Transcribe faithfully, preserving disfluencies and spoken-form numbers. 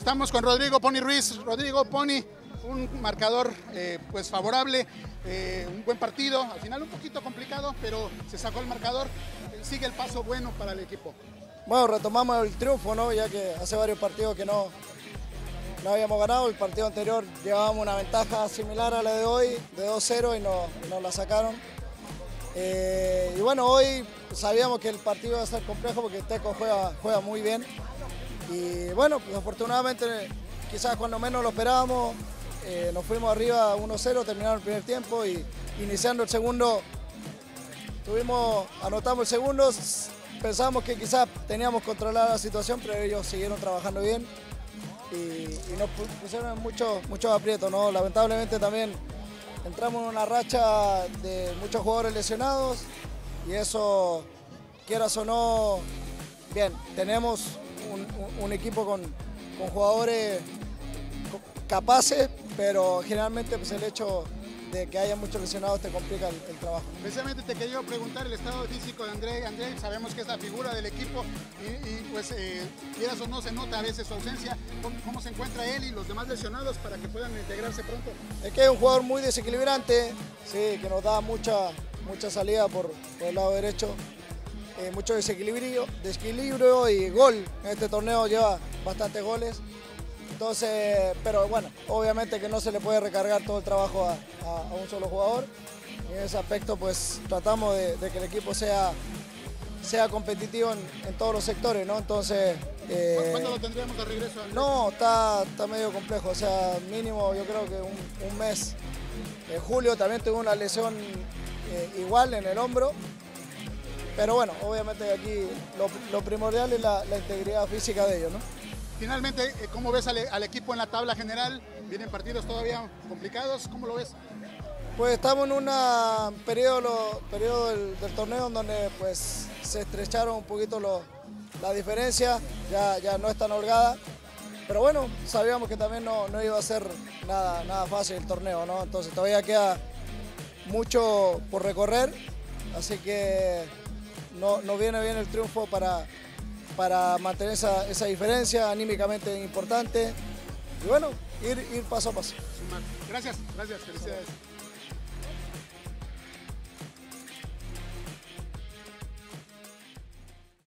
Estamos con Rodrigo Pony Ruiz. Rodrigo Pony, un marcador eh, pues favorable, eh, un buen partido, al final un poquito complicado, pero se sacó el marcador, sigue el paso bueno para el equipo. Bueno, retomamos el triunfo, ¿no? Ya que hace varios partidos que no, no habíamos ganado. El partido anterior llevábamos una ventaja similar a la de hoy, de dos cero, y nos, nos la sacaron. Eh, y bueno, hoy sabíamos que el partido iba a ser complejo porque Teco juega, juega muy bien. Y bueno, pues afortunadamente, quizás cuando menos lo esperábamos, eh, nos fuimos arriba uno cero, terminaron el primer tiempo y iniciando el segundo, tuvimos, anotamos el segundo, pensamos que quizás teníamos controlada la situación, pero ellos siguieron trabajando bien y, y nos pusieron muchos muchos aprietos, ¿no? Lamentablemente también entramos en una racha de muchos jugadores lesionados y eso, quieras o no, bien, tenemos un, un, un equipo con, con jugadores capaces, pero generalmente pues, el hecho de que haya muchos lesionados te complica el, el trabajo. Precisamente te quería preguntar el estado físico de André. André, sabemos que es la figura del equipo y, y pues eh, quieras o no se nota a veces su ausencia. ¿Cómo, ¿Cómo se encuentra él y los demás lesionados para que puedan integrarse pronto? Es que es un jugador muy desequilibrante, sí, que nos da mucha, mucha salida por, por el lado derecho, eh, mucho desequilibrio, desequilibrio y gol. En este torneo lleva bastantes goles. Entonces, pero bueno, obviamente que no se le puede recargar todo el trabajo a, a, a un solo jugador. Y en ese aspecto pues tratamos de, de que el equipo sea, sea competitivo en, en todos los sectores, ¿no? Entonces... Eh, ¿Cuándo lo tendríamos de regreso? Andrés? No, está, está medio complejo, o sea, mínimo yo creo que un, un mes. En julio también tuvo una lesión eh, igual en el hombro. Pero bueno, obviamente aquí lo, lo primordial es la, la integridad física de ellos, ¿no? Finalmente, ¿cómo ves al, al equipo en la tabla general? ¿Vienen partidos todavía complicados? ¿Cómo lo ves? Pues estamos en un periodo, periodo del, del torneo en donde pues, se estrecharon un poquito los, la diferencia, ya, ya no es tan holgada. Pero bueno, sabíamos que también no, no iba a ser nada, nada fácil el torneo, ¿no? Entonces todavía queda mucho por recorrer, así que no, no viene bien el triunfo para... para mantener esa, esa diferencia, anímicamente importante, y bueno, ir, ir paso a paso. Gracias, gracias, felicidades.